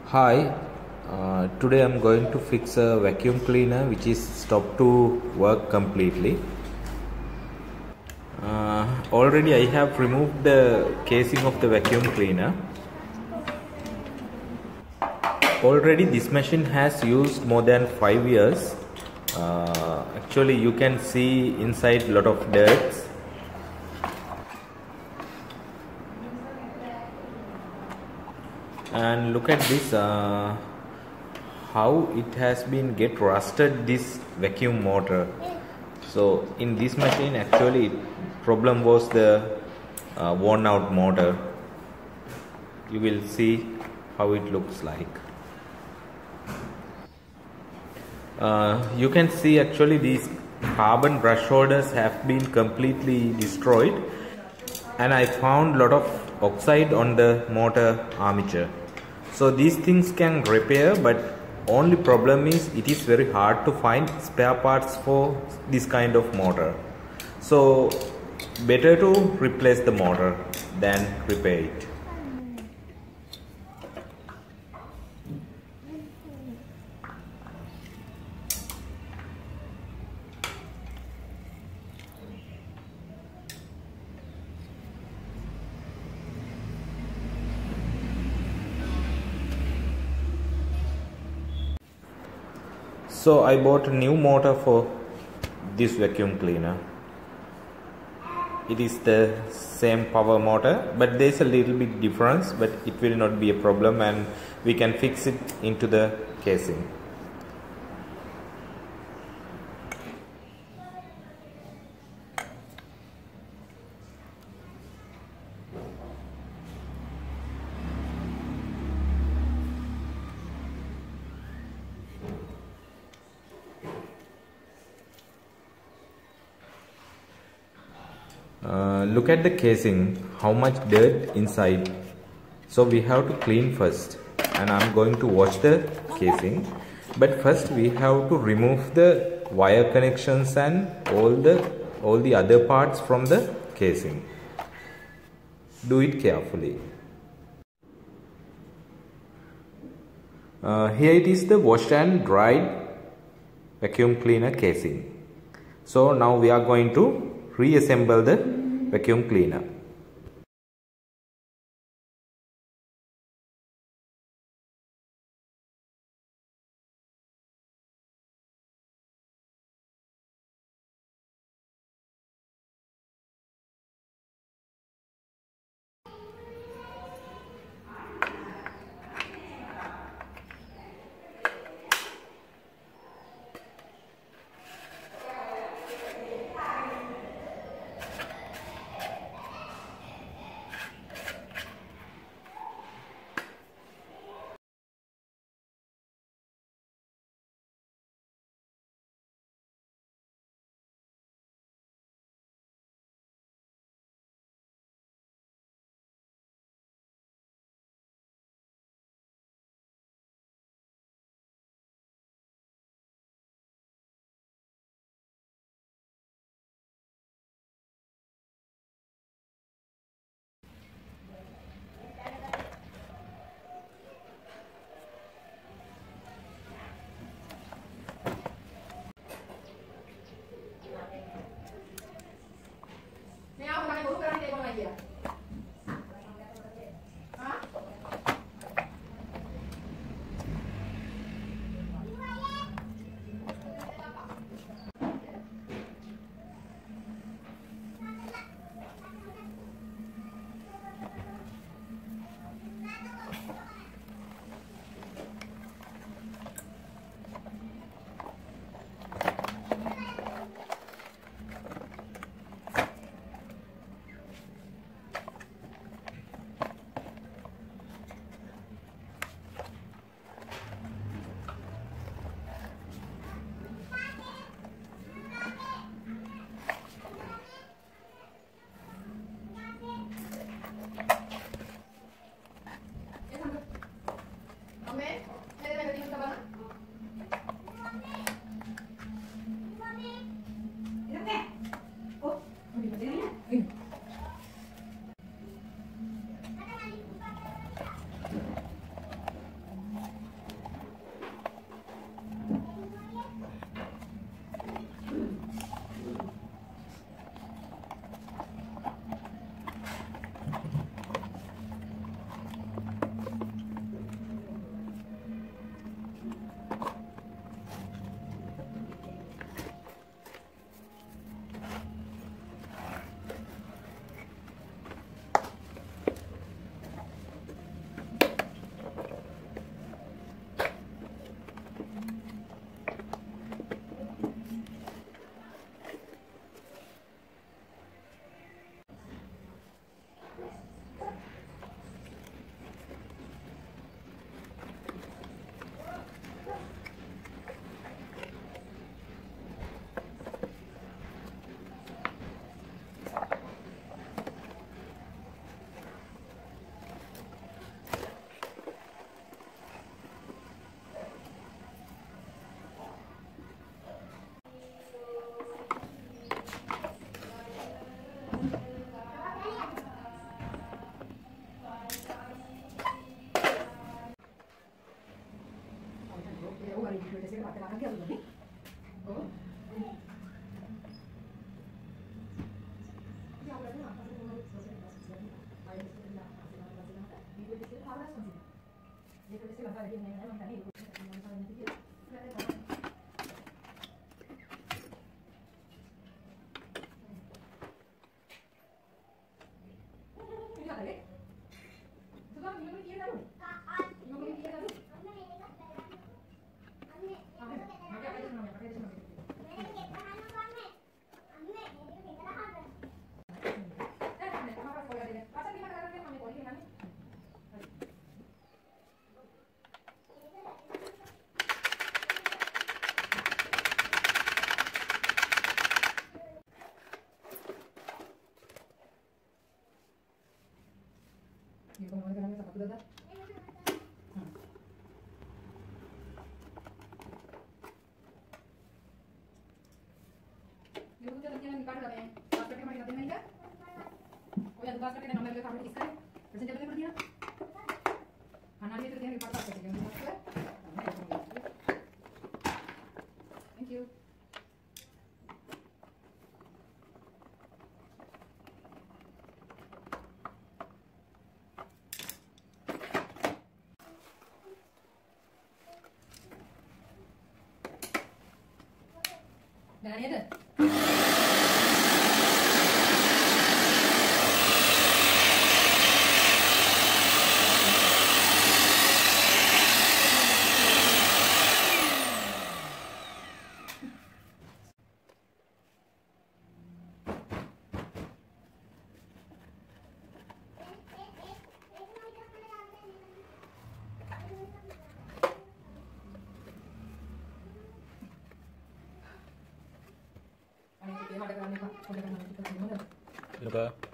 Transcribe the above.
Hi, today I'm going to fix a vacuum cleaner which is stopped to work completely. Already I have removed the casing of the vacuum cleaner. Already this machine has used more than 5 years. Actually you can see inside a lot of dirt. And look at this, how it has been get rusted, this vacuum motor. So in this machine actually problem was the worn out motor. You will see how it looks like. You can see actually these carbon brush holders have been completely destroyed, and I found lot of oxide on the motor armature. So these things can repair, but only problem is it is very hard to find spare parts for this kind of motor. So better to replace the motor than repair it. So I bought a new motor for this vacuum cleaner. It is the same power motor, but there is a little bit difference, but it will not be a problem and we can fix it into the casing. Look at the casing, how much dirt inside. So we have to clean first, and I'm going to wash the casing. But first we have to remove the wire connections and all the other parts from the casing. Do it carefully. Here it is, the washed and dried vacuum cleaner casing. So now we are going to reassemble the vacuum cleaner. Thank you. Dah ni ada? Ada kerana apa? Ada kerana kita gimana?